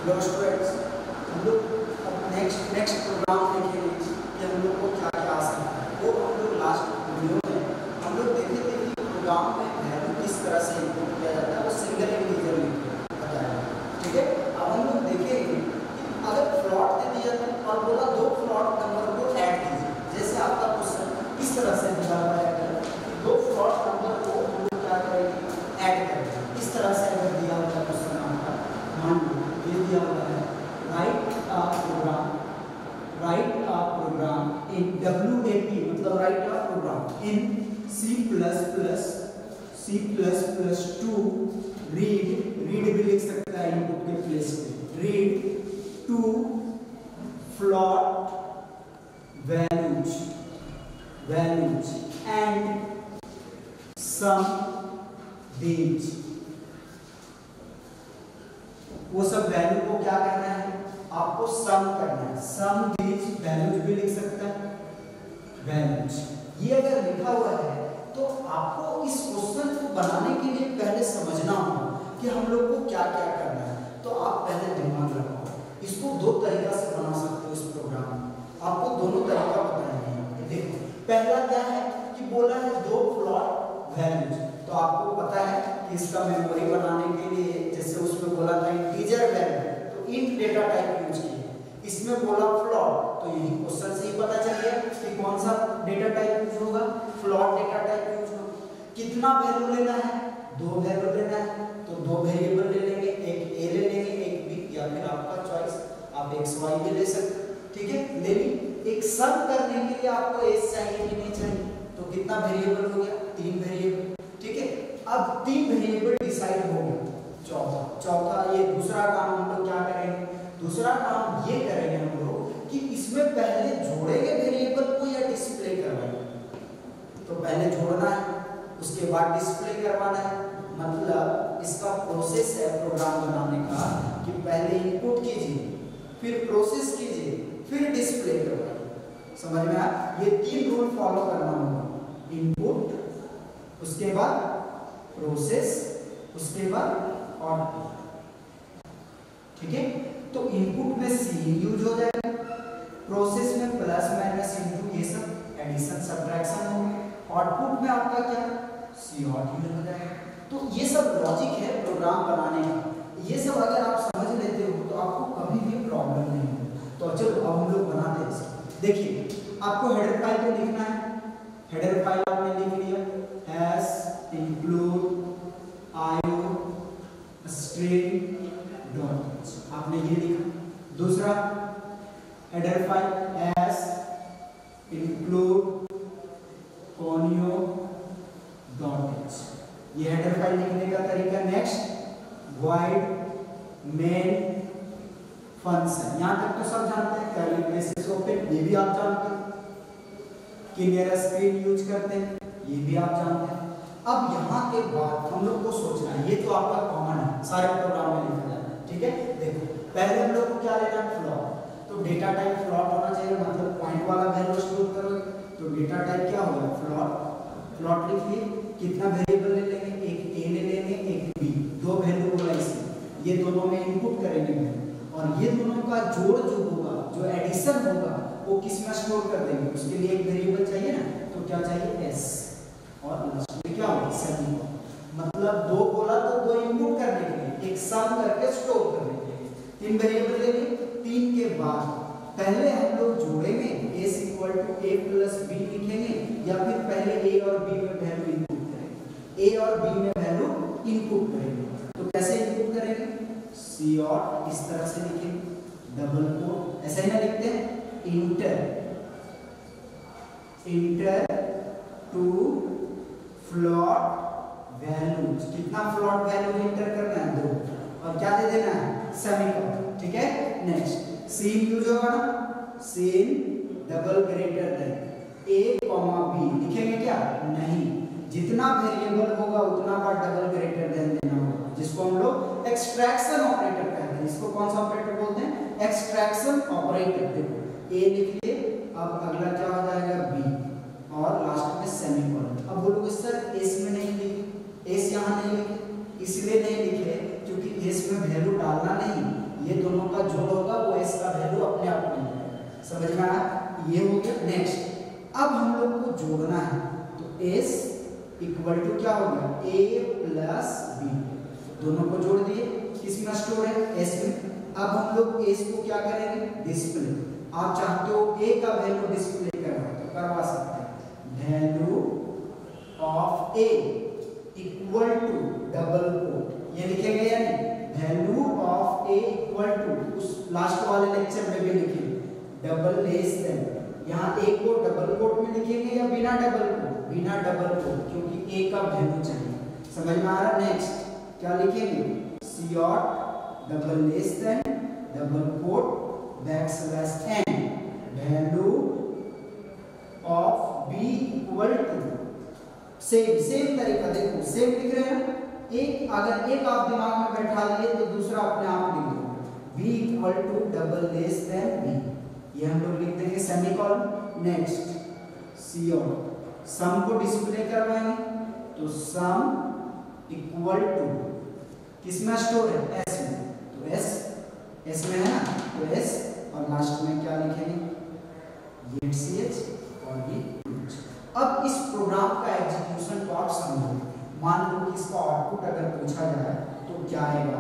लो students, हम लोग next programme देखेंगे कि हम लोग को क्या क्या आ सकता है। वो हम लोग लास्ट वीडियो में हम लोग देखे थे कि प्रोग्राम में वैल्यू किस तरह से इनपुट किया जाता है, वो सिंगल इंटीजर में बताया। ठीक है, अब हम लोग देखेंगे कि अगर फ्लॉट दे दिया और बोला दो फ्लॉट नंबर को ऐड कीजिए, जैसे आपका क्वेश्चन इस तरह से दिया हुआ है कि दो फ्लॉट नंबर को हम लोग क्या करेंगे, ऐड करेंगे। इस तरह से अगर दिया हुआ क्वेश्चन आपका, मान लो ये दिया हुआ है write a program in WAP, मतलब write a program in C++ to read भी लिख सकता है इनपुट के प्लेस पे, read two float values and sum these. वो सब वैल्यू को क्या करना है, आपको सम करना है। सम दीज वैल्यूज भी लिख सकता है, वैल्यूज। ये अगर लिखा हुआ है तो आपको इस क्वेश्चन को बनाने के लिए पहले समझना होगा कि हम लोग को क्या क्या करना है। तो आप पहले दिमाग लगाओ, इसको दो तरीका से बना सकते हो। इस प्रोग्राम में आपको दोनों तरीका बताएंगे। देखो, पहला क्या है कि बोला है दो प्लॉट वैल्यूज, तो आपको पता है कि इसका मेमोरी बनाने के लिए जैसे उसमें बोला था इंटीजर वैल्यू, तो इंट डेटा टाइप यूज किया। इसमें बोला फ्लॉट, तो यही क्वेश्चन से ही पता चल गया कि कौन सा डेटा टाइप यूज होगा, फ्लॉट डेटा टाइप यूज होगा। कितना वैल्यू लेना है, दो वैल्यू लेना है, तो दो वेरिएबल ले लेंगे, एक ए ले लेंगे, एक बी, या फिर आपका चॉइस, आप एक्स वाई भी ले सकते। ठीक है, ले ली। एक सम करने के लिए आपको एस चाहिए कि नहीं चाहिए, तो कितना वेरिएबल हो गया, तीन वेरिएबल। ठीक है, अब तीन वेरिएबल डिसाइड हो गया। चौथा ये दूसरा काम हम लोग क्या करेंगे, दूसरा काम ये करेंगे हम लोग कि इसमें पहले जोड़ेंगे वेरिएबल को या डिस्प्ले करवाएंगे। तो पहले जोड़ना है, उसके बाद डिस्प्ले करवाना है। मतलब इसका प्रोसेस है प्रोग्राम बनाने का कि पहले इनपुट कीजिए, फिर प्रोसेस कीजिए, फिर डिस्प्ले करवाइए। समझ में आया? ये तीन रूल फॉलो करना होगा, इनपुट, उसके बाद प्रोसेस, उसके बाद आउटपुट। ठीक है, तो इनपुट में सीन यूज हो जाएगा, प्रोसेस में प्लस माइनस इनटू ये सब एडिशन सब्ट्रैक्शन होगा, आउटपुट में आपका क्या सी आउट यूज हो जाएगा। तो ये सब लॉजिक है प्रोग्राम बनाने का। ये सब अगर आप समझ लेते हो तो आपको कभी भी प्रॉब्लम नहीं होगी। तो चलो अब हम लोग बनाते हैं इसको। देखिए, आपको हेडर फाइल पे लिखना है। हेडर फाइल आपने लिख लिया, S include IO string dot, आपने ये लिखा। दूसरा header file S include conio dot, ये हेडर फाइल लिखने का तरीका। नेक्स्ट void main फंक्शन, यहां तक तो सब जानते हैं। कर्ली ब्रेसेस ओपन, ये भी आप जानते हैं। क्लियर स्क्रीन यूज करते हैं, ये भी आप जानते हैं। अब यहाँ के बाद हम लोग को सोचना है, ये तो आपका कॉमन है, सारे प्रोग्राम में लिखा जाता है। ठीक है, देखो पहले हम लोग को क्या लेना है, फ्लॉट। तो डेटा टाइप फ्लॉट होना चाहिए, मतलब पॉइंट वाला वैल्यू स्टोर करोगे तो डेटा टाइप क्या होगा, फ्लॉट। फ्लॉट लिखिए, कितना वेरिएबल ले लेंगे, एक ए ले लेंगे, एक बी, दो वैल्यू होगा इसमें, ये दोनों में इनपुट करेंगे और ये दोनों का जोड़ जो होगा, जो एडिशन होगा, वो किस में स्टोर कर देंगे। उसके लिए एक वेरिएबल चाहिए ना, तो क्या चाहिए, एस, और लास्ट में क्या होगा, सेमीकोलन। मतलब दो बोला तो दो इनपुट करने के लिए, एक सम करके स्टोर करने के लिए तीन वेरिएबल लेंगे। तीन के बाद पहले हम लोग जोड़ेंगे, s equal to a plus b लिखेंगे, या फिर पहले a और b में वैल्यू इनपुट करेंगे, a और b में वैल्यू इनपुट करेंगे। तो कैसे इनपुट करेंगे, सी और इस तरह से लिखेंगे, डबल कोट, ऐसा ही ना लिखते हैं, इंटर टू फ्लॉट वैल्यूज। कितना फ्लॉट वैल्यू इंटर करना है, दो, और क्या दे देना है, सेमीकोलन। ठीक है, नेक्स्ट सीन यूज होगा ना, cin double greater than a, b लिखेंगे क्या, नहीं, जितना वेरिएबल होगा उतना बार डबल ग्रेटर देन देना होगा, जिसको हम लोग एक्सट्रैक्शन ऑपरेटर कहते हैं। इसको कौन सा ऑपरेटर बोलते हैं, एक्सट्रैक्शन ऑपरेटर। देखो a लिख लिए, अब अगला क्या हो जाएगा, b, और लास्ट में सेमीकोलन। अब बोलोगे सर एस में नहीं लिखे, एस यहाँ नहीं लिखे, इसलिए नहीं लिखे क्योंकि एस में वैल्यू डालना नहीं, ये दोनों का जोड़ होगा वो s का वैल्यू अपने आप मिल जाएगा। समझ में आया? ये हो गया। नेक्स्ट अब हम लोग को जोड़ना है, तो s इक्वल टू क्या हो गया a प्लस b, दोनों को जोड़ दिए, किसमें स्टोर है s में। अब हम लोग s को क्या करेंगे डिस्प्ले, आप चाहते हो a का वैल्यू डिस्प्ले करना तो करवा सकते हैं, value of a equal to double quote, ये लिखेंगे या नहीं, value of a equal to, उस लास्ट वाले लेक्चर में भी लिखेंगे डबल लेस देन, यहाँ a को डबल कोट में लिखेंगे या बिना डबल कोट, बिना डबल कोट, क्योंकि a का वैल्यू चाहिए। समझ में आ रहा? नेक्स्ट क्या लिखेंगे cot double less than double quote backslash n, value of b equal to, same तरीका देखो, सेम लिख रहे हैं, एक अगर एक आप दिमाग में बैठा लिए तो दूसरा अपने आप लिख दो, b equal to double less than b, ये हम लोग लिख देंगे सेमीकोलन। नेक्स्ट cot, सम को डिस्प्ले करवाएंगे तो सम इक्वल टू, किसमें स्टोर है s में, तो s में है ना, तो s और लास्ट में क्या लिखेंगे ZCH और ये। अब इस प्रोग्राम का एग्जीक्यूशन को आप समझो, मान लो कि इसका आउटपुट अगर पूछा जाए तो क्या आएगा,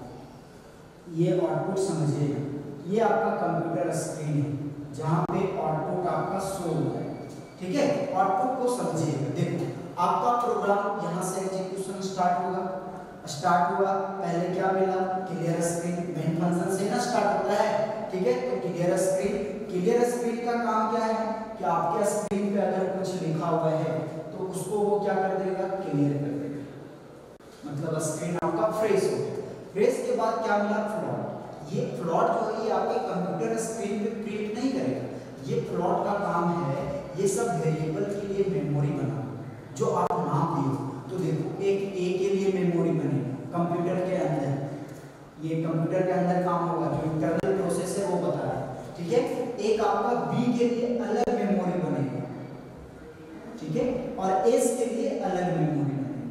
ये आउटपुट समझिएगा, ये आपका कंप्यूटर स्क्रीन है जहां पे आउटपुट आपका शो हो रहा है, ठीक है। आउटपुट को समझिएगा, देखो आपका प्रोग्राम यहां से एग्जीक्यूशन स्टार्ट हुआ, पहले क्या मिला क्लियर स्क्रीन, मेन फंक्शन से ना स्टार्ट होता है, ठीक है। तो क्लियर स्क्रीन का काम क्या है कि आपके स्क्रीन पे अगर कुछ लिखा हुआ है तो उसको वो क्या कर देगा, क्लियर कर देगा, मतलब स्क्रीन आपका फ्रेश हो गया। फ्रेश के बाद क्या मिला फ्लॉट, ये फ्लॉट जो है ये आपके कंप्यूटर स्क्रीन पे प्रिंट नहीं करेगा, ये फ्लॉट का काम है ये सब वेरिएबल के लिए मेमोरी बनाना, जो आप नाम दिए। तो देखो एक ए के लिए मेमोरी बनेगी कंप्यूटर के अंदर, ये कंप्यूटर के अंदर काम होगा, जो इंटरनल प्रोसेस है वो बता रहा है, ठीक है। एक आपका बी के लिए अलग मेमोरी बनेगी, ठीक है, और एस के लिए अलग मेमोरी बनेगी।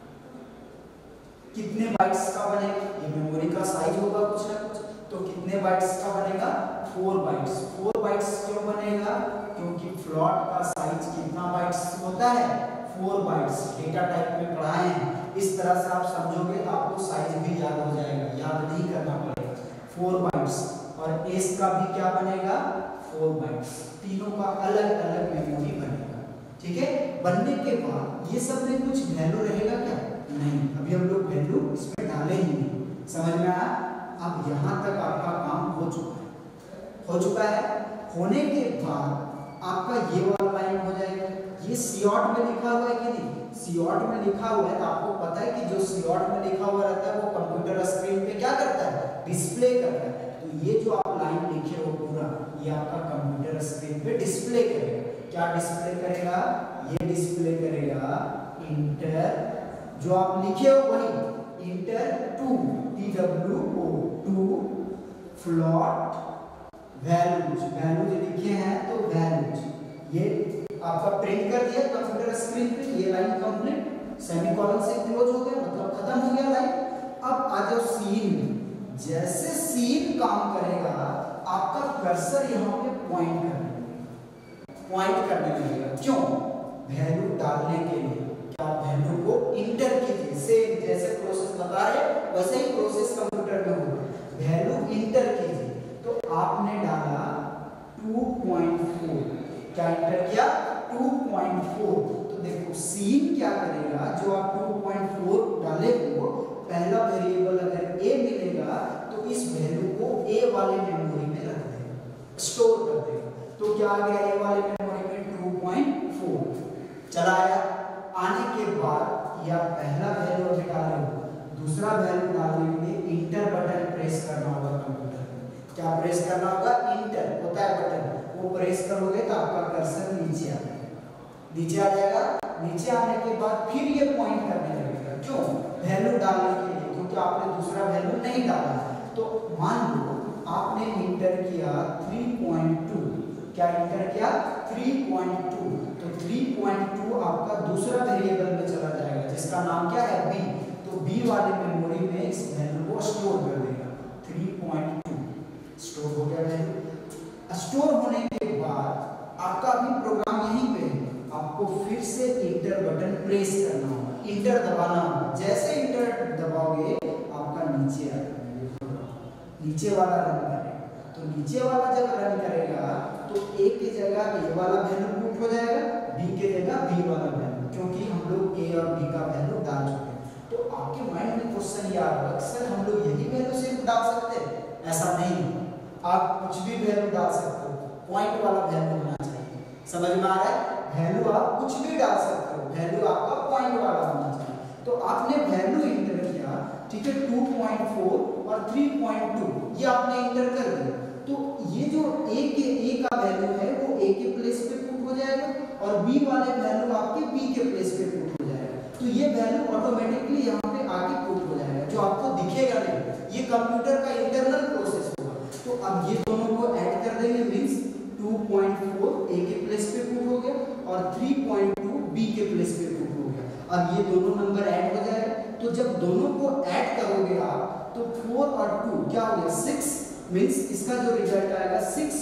कितने बाइट्स का बनेगा, ये मेमोरी का साइज होगा कुछ ना कुछ, तो कितने बाइट्स का बनेगा 4 बाइट्स। 4 बाइट्स क्यों बनेगा, क्योंकि फ्लॉट का साइज कितना बाइट्स होता है 4 बाइट्स, डेटा टाइप में पढ़ाए हैं, इस तरह से आप समझोगे तो आपको साइज भी याद हो जाएगा, याद नहीं करना पड़ेगा। 4 बाइट्स और एस का भी क्या बनेगा 4 बाइट्स, तीनों का अलग अलग मेमोरी बनेगा, ठीक है। बनने के बाद ये सब में कुछ वैल्यू रहेगा क्या, नहीं, अभी हम लोग वैल्यू इसमें डाले ही नहीं। समझ में आया? अब यहाँ तक आपका काम हो चुका है। होने के बाद आपका ये वाला लाइन हो जाएगा, ये COT में लिखा हुआ है कि नहीं, COT में लिखा हुआ है तो आपको पता है कि जो COT में लिखा हुआ रहता है वो कंप्यूटर स्क्रीन पे क्या करता है, डिस्प्ले करता है। तो ये जो आप लाइन लिखे हो पूरा, ये आपका कंप्यूटर स्क्रीन पे डिस्प्ले करेगा। क्या डिस्प्ले करेगा, ये डिस्प्ले करेगा इंटर, जो आप लिखे हो वही enter two TWO float values लिखे हैं तो वैल्यूज, ये आपका प्रिंट कर दिया कंप्यूटर स्क्रीन पे, ये लाइन कंप्लीट, सेमीकोलन से क्लोज हो गया, मतलब खत्म हो गया लाइन। अब आ जाओ सीन में, जैसे सीन काम करेगा आपका कर्सर यहाँ पे पॉइंट करने लगेगा, क्यों, वैल्यू डालने के लिए। क्या वैल्यू को इंटर कीजिए, सेम जैसे प्रोसेस बता रहे वैसे ही प्रोसेस कंप्यूटर में होगा, वैल्यू इंटर कीजिए। तो आपने डाला 2.4, क्या इंटर किया 2.4, तो देखो सीन क्या करेगा, जो आप 2.4 डाले हो, पहला वेरिएबल अगर a मिलेगा तो इस वैल्यू को a वाले मेमोरी में रख देगा, स्टोर कर देगा। तो क्या आ गया a वाले मेमोरी में 2.4 चला आया। आने के बाद या पहला वैल्यू अभी डाले हो, दूसरा वैल्यू डालने के लिए इंटर बटन प्रेस करना होगा कंप्यूटर में। क्या प्रेस करना होगा, इंटर होता है बटन, वो प्रेस करोगे तो आपका कर्सर नीचे आ जाएगा, नीचे आने के बाद फिर ये पॉइंट करने लगेगा, क्यों, वैल्यू डालने के लिए, क्योंकि आपने दूसरा वैल्यू नहीं डाला। तो मान लो आपने इंटर किया 3.2, क्या इंटर किया 3.2, तो 3.2 आपका दूसरा वेरिएबल में चला जाएगा जिसका नाम क्या है b, तो b वाले मेमोरी में इस वैल्यू को स्टोर कर देगा 3.2 स्टोर होने के बाद आपका अभी प्रोग्राम यहीं पे है, आपको फिर से इंटर बटन प्रेस करना होगा, इंटर दबाना होगा। जैसे इंटर दबाओगे आपका नीचे आएगा, नीचे वाला रन करेगा। तो नीचे वाला जब रन करेगा तो ए की जगह ए वाला वैल्यू पुट हो जाएगा, बी की जगह बी वाला वैल्यू, क्योंकि हम लोग ए और बी का वैल्यू डाल चुके हैं। तो आपके माइंड में क्वेश्चन ये आ रहा है, सर हम लोग यही वैल्यू सिर्फ डाल सकते हैं? ऐसा नहीं, आप कुछ भी वैल्यू डाल सकते हो, पॉइंट वाला वैल्यू होना चाहिए। समझ में आ रहा है? वैल्यू आप कुछ भी डाल सकते हो, वैल्यू आपका पॉइंट वाला होना चाहिए। तो आपने वैल्यू इंटर किया, ठीक है, 2.4 और 3.2 ये आपने इंटर कर दिया। तो ये जो ए का वैल्यू है वो ए के प्लेस पे पुट हो जाएगा और बी वाले वैल्यू आपके बी के प्लेस पे पुट हो जाएगा। तो ये वैल्यू ऑटोमेटिकली यहाँ पे आगे पुट हो जाएगा, जो आपको दिखेगा नहीं। ये कंप्यूटर का इंटरनल प्रोसेस होगा। तो अब ये दोनों को ऐड कर देंगे, मींस 2.4 ए के प्लेस पे पुट हो गया और 3.2 बी के प्लेस पे पुट हो गया। अब ये दोनों नंबर ऐड हो जाएगा। तो जब दोनों को ऐड करोगे आप तो 4 और 2 क्या हो गया 6, मींस इसका जो रिजल्ट आएगा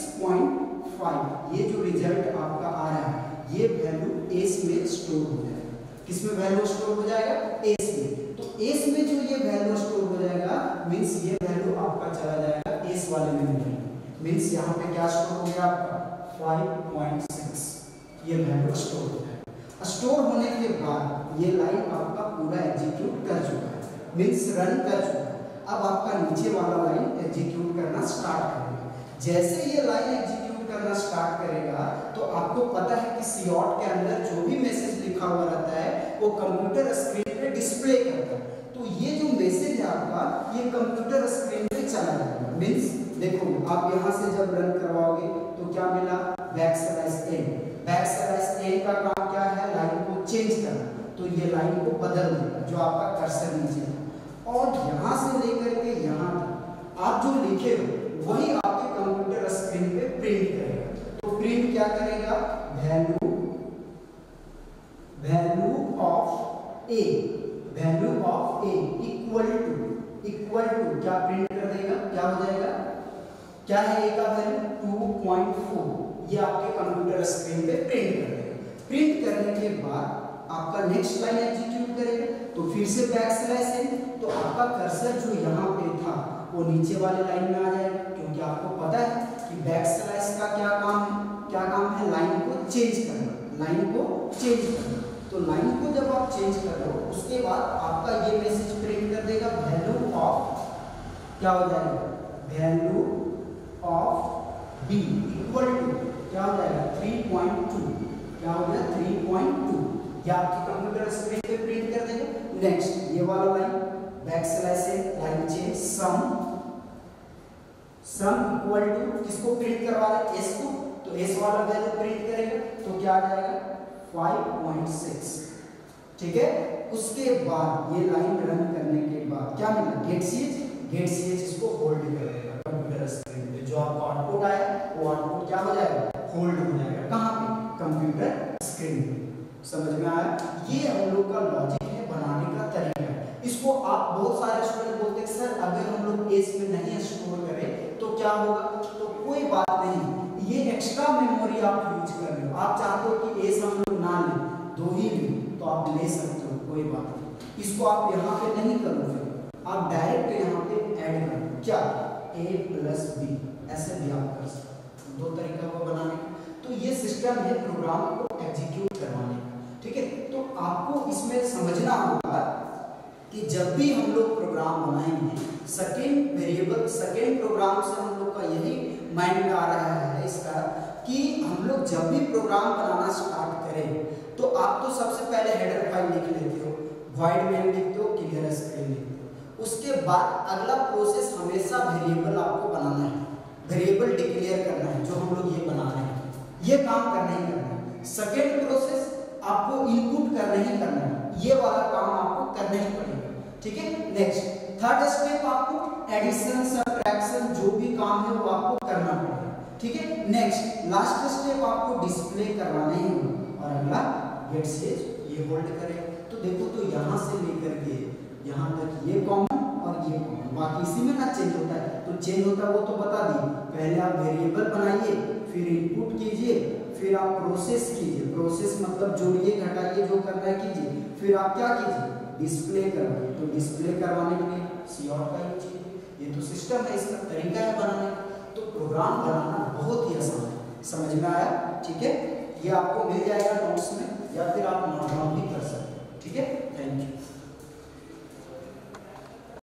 6.5। ये जो रिजल्ट आपका आ रहा है ये वैल्यू एस में स्टोर हो जाएगा। किसमें वैल्यू स्टोर हो जाएगा? एस में। तो एस में जो ये वैल्यू स्टोर हो जाएगा मींस ये वैल्यू आपका चला जाएगा एस वाले मेमोरी में। मींस यहाँ पे क्या स्टोर हो गया आपका 5.6, ये वैल्यू स्टोर हो जाएगा। स्टोर होने के बाद ये लाइन आपका पूरा एग्जीक्यूट कर चुका है, मींस रन कर चुका है। अब आपका नीचे वाला लाइन एग्जीक्यूट करना स्टार्ट करेगा। जैसे ये लाइन एग्जीक्यूट करना स्टार्ट करेगा तो आपको पता है कि सीओट के अंदर जो भी मैसेज लिखा हुआ रहता है वो कंप्यूटर स्क्रीन पे डिस्प्ले करता है। तो ये जो मैसेज है आपका ये कंप्यूटर स्क्रीन पे चला जाएगा। मींस देखो आप यहाँ से जब रन करवाओगे तो क्या मिला? \n। \n का काम क्या है? लाइन को चेंज करना। तो ये लाइन को बदल देगा, जो आपका कर्सर नीचे है, और यहाँ से लेकर के यहाँ तक आप जो लिखे हो वही आपके कंप्यूटर स्क्रीन पे प्रिंट करेगा। तो प्रिंट क्या करेगा? Value of A equal to क्या प्रिंट कर देगा? क्या हो जाएगा? क्या है ए का वैल्यू? 2.4। ये आपके कंप्यूटर स्क्रीन पे प्रिंट कर देगा। प्रिंट करने के बाद आपका नेक्स्ट लाइन एग्जीक्यूट करेगा। तो फिर से \n, तो आपका कर्सर जो यहाँ पे था वो नीचे वाले लाइन में आ जाएगा, क्योंकि आपको पता है कि \n का क्या काम है? क्या काम है? लाइन को चेंज करना। तो लाइन को जब आप चेंज कर रहे हो उसके बाद आपका ये मैसेज प्रिंट कर देगा वैल्यू ऑफ क्या हो जाएगा? Value of B equal to क्या हो जाएगा? 3.2। क्या हो गया? 3.2। ये आपके कंप्यूटर स्क्रीन पे प्रिंट कर देगा। नेक्स्ट ये वाला line \n line change sum equal to किसको प्रिंट करवा रहे हैं? एस को। तो एस वाला वैल्यू प्रिंट करेगा तो क्या आ जाएगा? 5.6। ठीक है। उसके बाद ये लाइन रन करने के बाद क्या मिला? गेट ch इसको होल्ड करेगा कंप्यूटर स्क्रीन पे। जो आपका आउटपुट आया वो आउटपुट क्या हो जाएगा? होल्ड हो जाएगा। कहाँ पे? कंप्यूटर स्क्रीन पे। समझ में आया? ये हम लोग का लॉजिक है, बनाने का तरीका है। इसको आप बहुत सारे स्टूडेंट बोलते हैं सर अगर हम लोग एस में नहीं स्टोर करें तो क्या होगा? तो कोई बात नहीं, ये एक्स्ट्रा मेमोरी आप यूज कर रहे हो। आप चाहते हो कि एस हम लोग ना लें, 2 ही लें, तो आप ले सकते हो, कोई बात नहीं। इसको आप यहाँ पे नहीं करो, फिर आप डायरेक्ट यहाँ पे ऐड करो क्या? a+b ऐसे भी आप कर सकते हो। 2 तरीका को बनाने का। तो ये सिस्टम है प्रोग्राम को एग्जीक्यूट करवाने का। ठीक है। तो आपको इसमें समझना होगा कि जब भी हम लोग प्रोग्राम बनाएंगे सेकेंड प्रोग्राम से हम लोग का यही माइंड में आ रहा है इसका कि हम लोग जब भी प्रोग्राम बनाना स्टार्ट करें तो आप तो सबसे पहले हेडर फाइल लिख लेते हो, void main लिखते हो, क्लियर स्क्रीन लिखते हो। उसके बाद अगला प्रोसेस हमेशा वेरिएबल आपको बनाना है, वेरिएबल डिक्लेयर करना है, जो हम लोग ये बना रहे हैं, ये काम करना ही करना है। सेकेंड प्रोसेस आपको इनपुट करना ही करना है, ये वाला काम आपको करना ही पड़ेगा। ठीक है। नेक्स्ट थर्ड स्टेप आपको एडिशन सब्ट्रैक्शन जो भी काम है वो आपको करना पड़ेगा। ठीक है। नेक्स्ट लास्ट स्टेप आपको डिस्प्ले करवाना ही होगा और अगला गेट ch ये होल्ड करेगा। तो देखो तो यहाँ से लेकर के यहाँ तक ये कॉमन और ये कॉमन, बाकी इसी में ना चेंज होता है। तो चेंज होता है वो तो बता दिए, पहले आप वेरिएबल बनाइए, फिर इनपुट कीजिए, फिर आप प्रोसेस कीजिए, प्रोसेस मतलब जोड़िए घटाइए जो करना है कीजिए, फिर आप क्या कीजिए डिस्प्ले करवाइए। तो डिस्प्ले करवाने के लिए COUT का यूज कीजिए। ये तो सिस्टम है, इसका तरीका है बनाने का। तो प्रोग्राम बनाना बहुत ही आसान है, समझ में आया? ठीक है, ये आपको मिल जाएगा नोट्स में या फिर आप नोट डाउन भी कर सकते हैं। ठीक है, थैंक यू।